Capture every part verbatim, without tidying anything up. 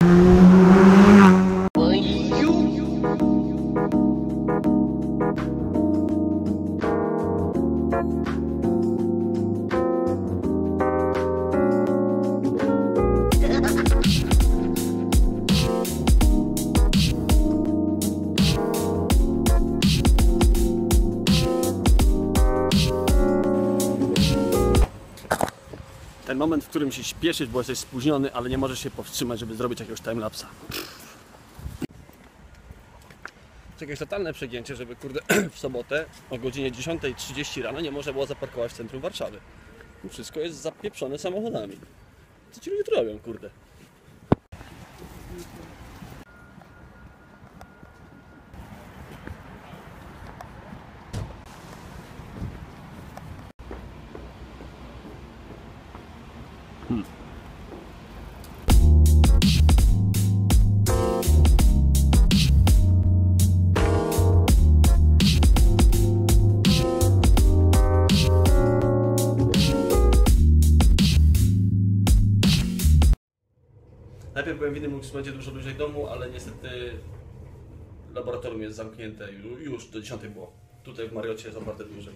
Ten moment, w którym się śpieszysz, bo jesteś spóźniony, ale nie możesz się powstrzymać, żeby zrobić jakiegoś timelapsa. Jakieś totalne przegięcie, żeby kurde w sobotę o godzinie dziesiątej trzydzieści rano nie można było zaparkować w centrum Warszawy. Wszystko jest zapieprzone samochodami. Co ci ludzie tu robią, kurde? Hmm. Najpierw byłem w innym będzie dużo bliżej domu, ale niestety laboratorium jest zamknięte już do dziesiątej było. Tutaj w Mariocie jest otwarte dłużej.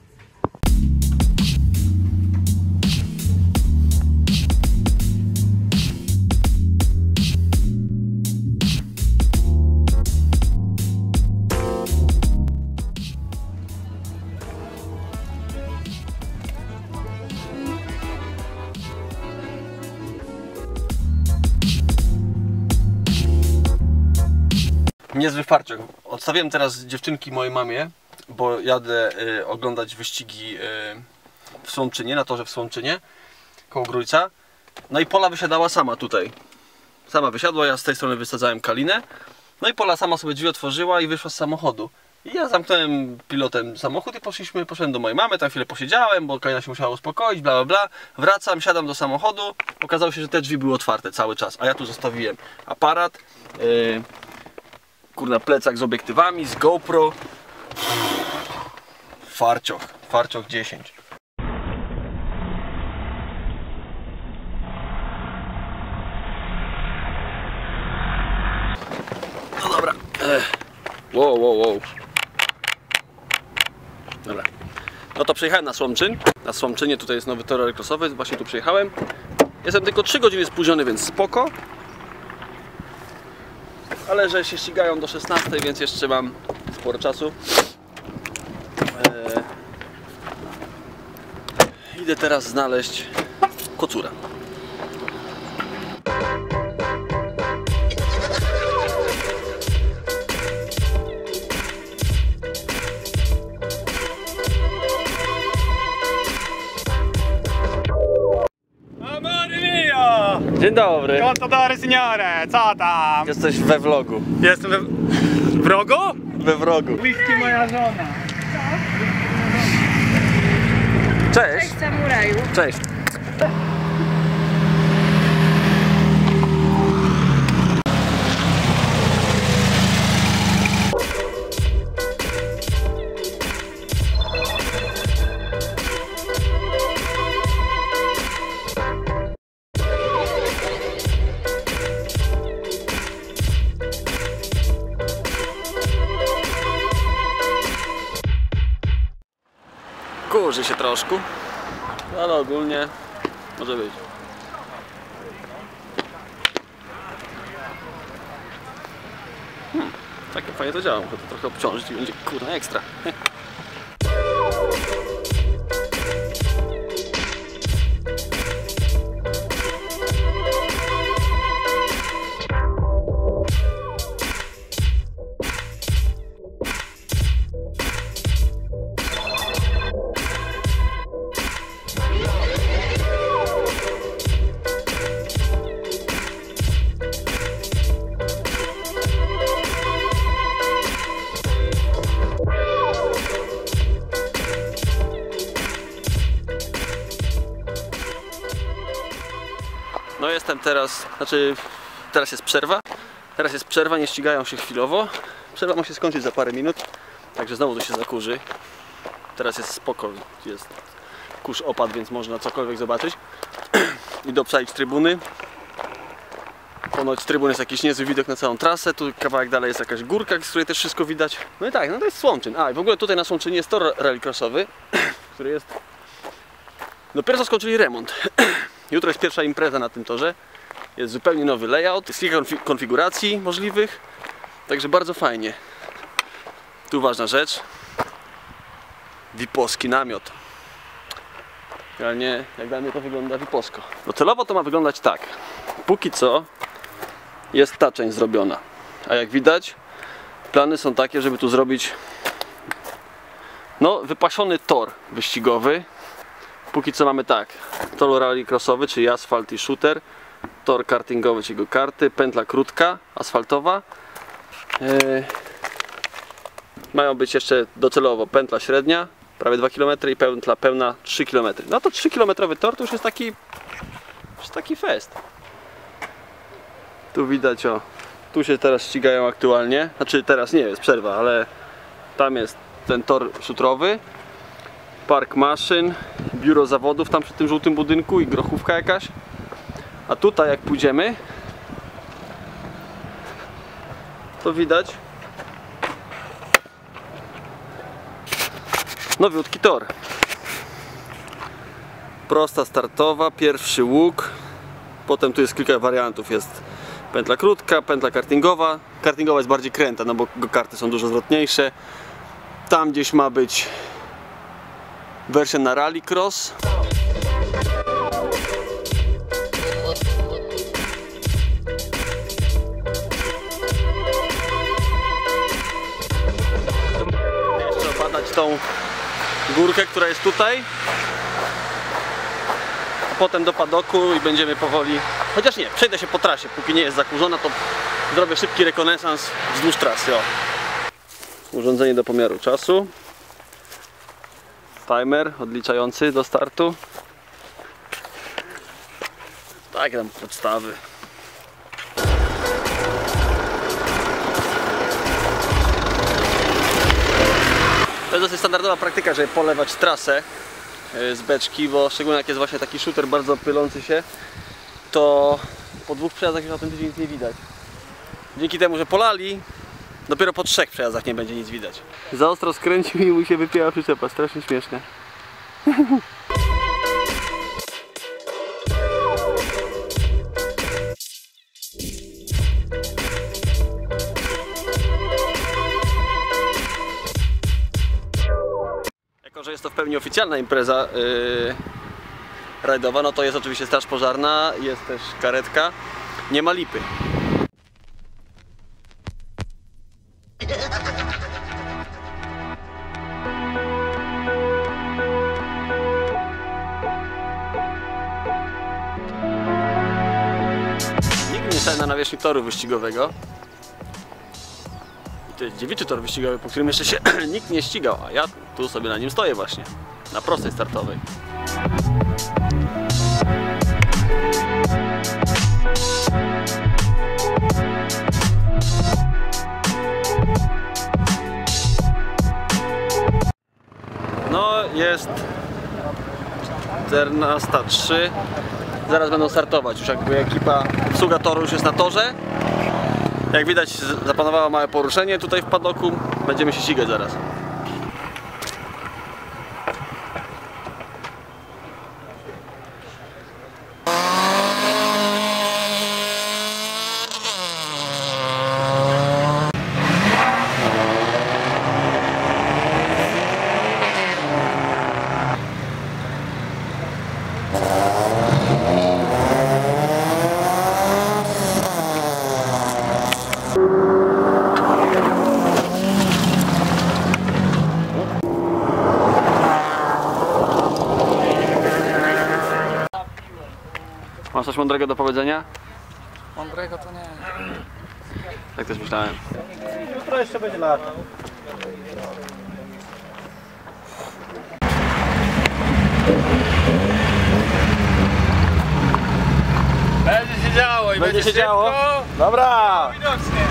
Niezły farciok. Odstawiłem teraz dziewczynki mojej mamie, bo jadę y, oglądać wyścigi y, w Słomczynie, na torze w Słomczynie, koło Grójca. No i Pola wysiadała sama tutaj. Sama wysiadła, ja z tej strony wysadzałem kalinę. No i Pola sama sobie drzwi otworzyła i wyszła z samochodu. I ja zamknąłem pilotem samochód i poszliśmy, poszedłem do mojej mamy, tam chwilę posiedziałem, bo kalina się musiała uspokoić, bla bla bla. Wracam, siadam do samochodu, okazało się, że te drzwi były otwarte cały czas, a ja tu zostawiłem aparat. Y, Kurna, plecak z obiektywami, z GoPro. Farcioch, farcioch dziesięć. No dobra. Wow, wow, wow. Dobra. No to przyjechałem na Słomczyn. Na Słomczynie tutaj jest nowy tor rallycrossowy, właśnie tu przyjechałem. Jestem tylko trzy godziny spóźniony, więc spoko. Ale że się ścigają do szesnastej, więc jeszcze mam sporo czasu. Eee... Idę teraz znaleźć kocura. Dzień dobry. Contadore signore, co tam? Jesteś we vlogu. Jestem we... Wrogu? We vlogu. Whisky moja żona. Cześć. Cześć samuraju. Cześć. Kurzy się troszkę, ale ogólnie może być. Hmm, takie fajnie to działa, muszę to trochę obciążyć i będzie kurna ekstra. No jestem teraz, znaczy teraz jest przerwa. Teraz jest przerwa, nie ścigają się chwilowo. Przerwa ma się skończyć za parę minut, także znowu to się zakurzy. Teraz jest spoko, jest kurz opadł, więc można cokolwiek zobaczyć. Idę obsadzić trybuny. Ponoć z trybun jest jakiś niezły widok na całą trasę, tu kawałek dalej jest jakaś górka, z której też wszystko widać. No i tak, no to jest Słomczyn. A i w ogóle tutaj na Słomczynie jest tor rallycrossowy, który jest... Dopiero co skończyli remont. Jutro jest pierwsza impreza na tym torze. Jest zupełnie nowy layout, jest kilka konfiguracji możliwych, także bardzo fajnie. Tu ważna rzecz. Wiposki namiot. Realnie, jak dla mnie to wygląda wiposko. Docelowo to ma wyglądać tak. Póki co jest ta część zrobiona. A jak widać, plany są takie, żeby tu zrobić no, wypasiony tor wyścigowy. Póki co mamy tak. Tor rallycrossowy, czyli asfalt i shooter. Tor kartingowy, czyli go karty. Pętla krótka, asfaltowa. Yy. Mają być jeszcze docelowo pętla średnia, prawie dwa kilometry i pętla pełna trzy kilometry. No to trzy kilometrowy tor to już jest taki, już taki fest. Tu widać, o, tu się teraz ścigają aktualnie, znaczy teraz nie jest przerwa, ale tam jest ten tor szutrowy, park maszyn, biuro zawodów tam przy tym żółtym budynku i grochówka jakaś. A tutaj jak pójdziemy, to widać nowiutki tor. Prosta startowa, pierwszy łuk. Potem tu jest kilka wariantów. Jest pętla krótka, pętla kartingowa. Kartingowa jest bardziej kręta, no bo go-karty są dużo zwrotniejsze. Tam gdzieś ma być wersja na rallycross. Jeszcze badać tą górkę, która jest tutaj. Potem do padoku i będziemy powoli, chociaż nie, przejdę się po trasie, póki nie jest zakurzona, to zrobię szybki rekonesans wzdłuż trasy. O. Urządzenie do pomiaru czasu, timer odliczający do startu, tak tam podstawy. To jest dosyć standardowa praktyka, żeby polewać trasę z beczki, bo szczególnie jak jest właśnie taki shooter bardzo pylący się, to po dwóch przejazdach już autentycznie nic nie widać. Dzięki temu, że polali, dopiero po trzech przejazdach nie będzie nic widać. Za ostro skręcił i mu się wypięła przyczepa, strasznie śmieszne. Jako że jest to w pełni oficjalna impreza yy, rajdowa, no to jest oczywiście straż pożarna, jest też karetka, nie ma lipy. Nigdy nie stałem na nawierzchni toru wyścigowego. To jest dziewiczy tor wyścigowy, po którym jeszcze się nikt nie ścigał, a ja tu sobie na nim stoję właśnie, na prostej startowej. No jest czternasta trzy, zaraz będą startować, już jakby ekipa, obsługa toru już jest na torze. Jak widać, zapanowało małe poruszenie tutaj w padoku. Będziemy się ścigać zaraz. Masz coś mądrego do powiedzenia? Mądrego to nie. Tak też myślałem. Jutro jeszcze będzie lato. Będzie się działo i Będzie będzie, się działo? szybko. Dobra! Widocznie.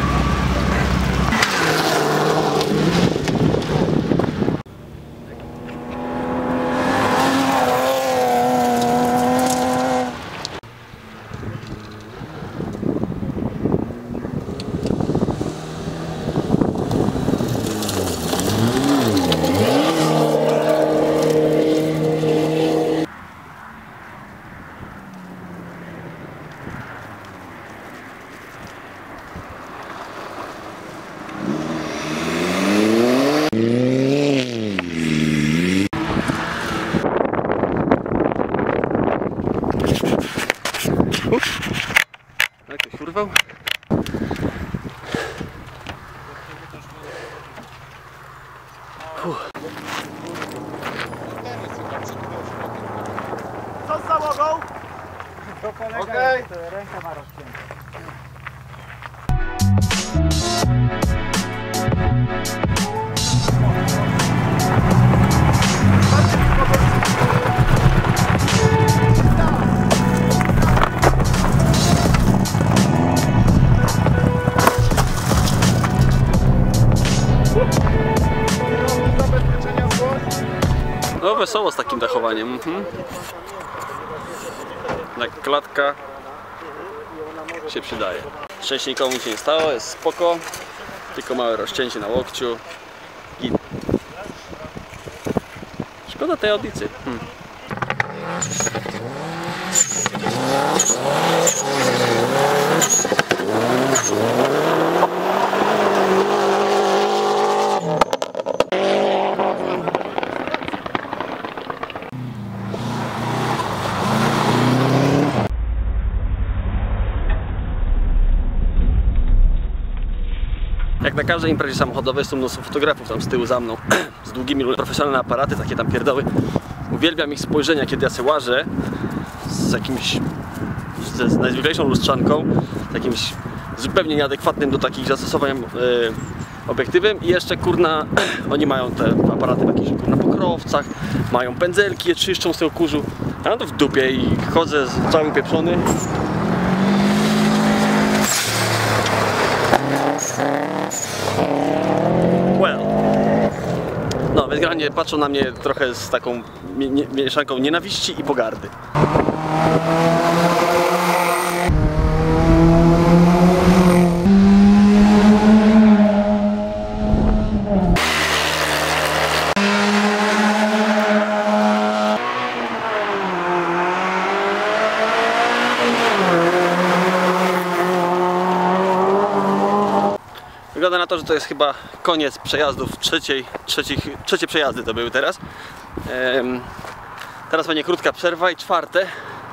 wesoło z takim dachowaniem. Mhm. Tak, klatka się przydaje. Szczęście nikomu się nie stało, jest spoko. Tylko małe rozcięcie na łokciu. I szkoda tej audycji. Hmm. Jak na każdej imprezie samochodowej jest tu mnóstwo fotografów tam z tyłu za mną z długimi, profesjonalne aparaty, takie tam pierdoły. Uwielbiam ich spojrzenia, kiedy ja se łażę z jakimś, z, z najzwyklejszą lustrzanką, z jakimś zupełnie nieadekwatnym do takich zastosowań yy, obiektywem i jeszcze kurna, oni mają te aparaty w jakichś kurna pokrowcach, mają pędzelki, je czyszczą z tego kurzu, a ja to w dupie i chodzę z cały pieprzony. Well. No, więc generalnie patrzą na mnie trochę z taką mieszanką nienawiści i pogardy. Wygląda na to, że to jest chyba koniec przejazdów trzeciej, trzecich, trzecie przejazdy to były teraz. Ehm, teraz będzie krótka przerwa i czwarte.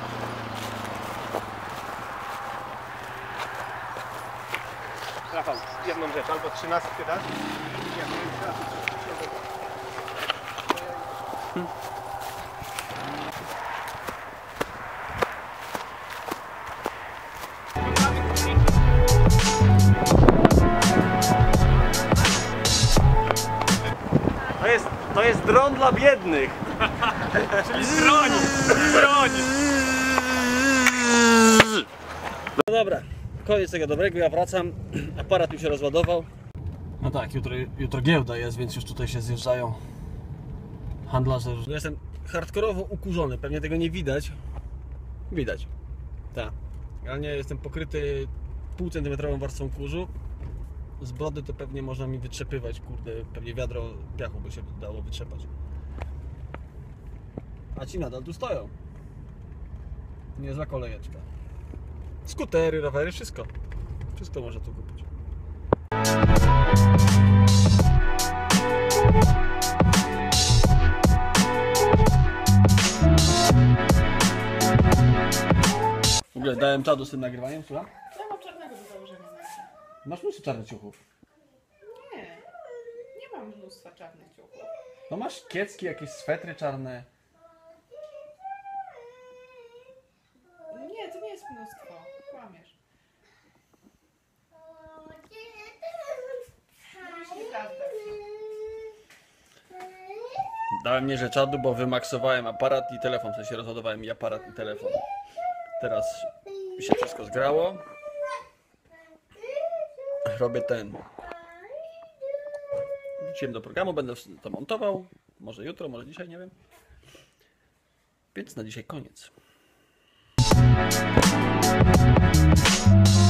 Rafał, jedną rzecz, albo trzynastkę dasz? Hmm. To jest, to jest dron dla biednych. Czyli broń! Broń! No dobra, koniec tego dobrego, ja wracam. Aparat mi się rozładował. No tak, jutro, jutro giełda jest, więc już tutaj się zjeżdżają handlarze. Ja jestem hardkorowo ukurzony, pewnie tego nie widać. Widać. Tak. Ale nie, jestem pokryty pół centymetrową warstwą kurzu. Z brody to pewnie można mi wytrzepywać, kurde, pewnie wiadro piachu by się dało wytrzepać. A ci nadal tu stoją. Niezła kolejeczka. Skutery, rowery, wszystko. Wszystko można tu kupić. W ogóle dałem czadu z tym nagrywaniem, słuchaj? Ja mam czarnego do założenia na razie. Masz mnóstwo czarnych ciuchów. Nie, nie mam mnóstwa czarnych ciuchów. No masz kiecki, jakieś swetry czarne. Nie, to nie jest mnóstwo. Kłamiesz. Mówisz nieprawdę. Dałem nie, że czadu, bo wymaksowałem aparat i telefon, w sensie rozładowałem i aparat i telefon. Teraz mi się wszystko zgrało. Robię ten. Wróciłem do programu, będę to montował. Może jutro, może dzisiaj, nie wiem. Więc na dzisiaj koniec.